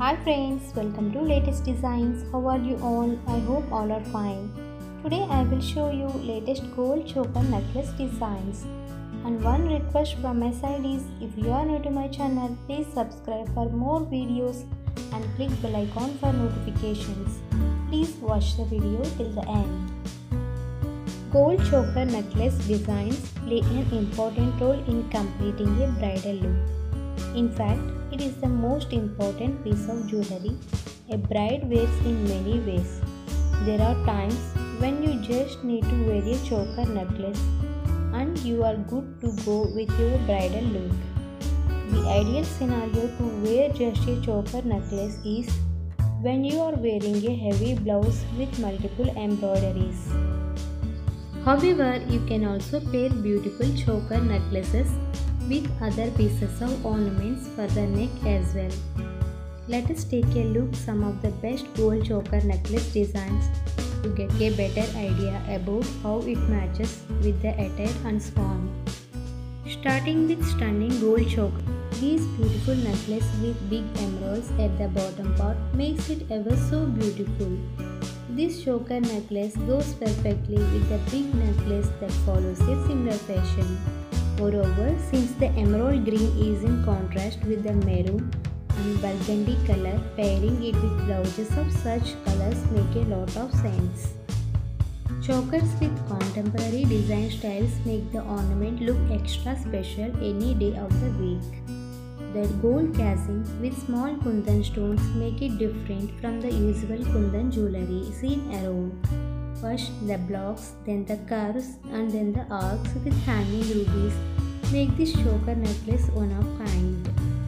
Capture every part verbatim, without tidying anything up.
Hi friends, welcome to latest designs. How are you all? I hope all are fine. Today I will show you latest gold choker necklace designs. And one request from my side is, if you are new to my channel, please subscribe for more videos and click bell icon for notifications. Please watch the video till the end. Gold choker necklace designs play an important role in completing a bridal look. In fact, it is the most important piece of jewelry a bride wears in many ways. There are times when you just need to wear a choker necklace and you are good to go with your bridal look. The ideal scenario to wear just a choker necklace is when you are wearing a heavy blouse with multiple embroideries. However, you can also pair beautiful choker necklaces with other pieces of ornaments for the neck as well. Let us take a look some of the best gold choker necklace designs to get a better idea about how it matches with the attire and swan. Starting with stunning gold choker. This beautiful necklace with big emeralds at the bottom part makes it ever so beautiful. This choker necklace goes perfectly with the big necklace that follows a similar fashion. Moreover, since the emerald green is in contrast with the maroon and burgundy color, pairing it with blouses of such colors make a lot of sense. Chokers with contemporary design styles make the ornament look extra special any day of the week. The gold casing with small kundan stones make it different from the usual kundan jewelry seen around. First the blocks, then the curves and then the arcs with hanging rubies make this choker necklace one of kind.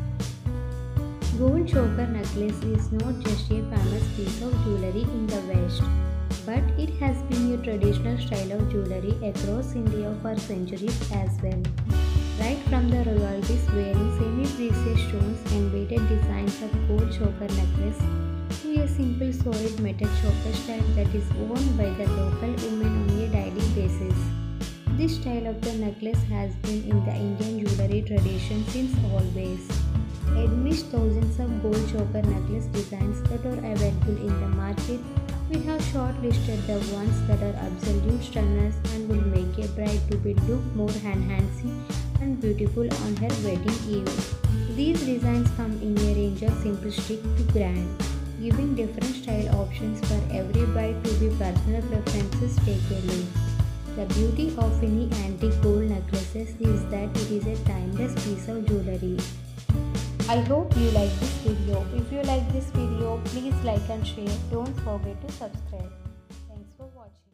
Gold choker necklace is not just a famous piece of jewelry in the West, but it has been a traditional style of jewelry across India for centuries as well. Right from the royalties wearing semi-precious stones and weighted designs of gold choker necklace to a simple solid metal choker style that is worn by the local women on a daily basis. This style of the necklace has been in the Indian jewelry tradition since always. Amidst thousands of gold choker necklace designs that are available in the market, we have shortlisted the ones that are absolute stunners and will make a bride to be look more enhancing and beautiful on her wedding eve. These designs come in a range of simplistic to grand, giving different style options for every bride to be personal preferences take a look. The beauty of any antique gold necklaces is that it is a timeless piece of jewelry. I hope you like this video. If you like this video, please like and share. Don't forget to subscribe. Thanks for watching.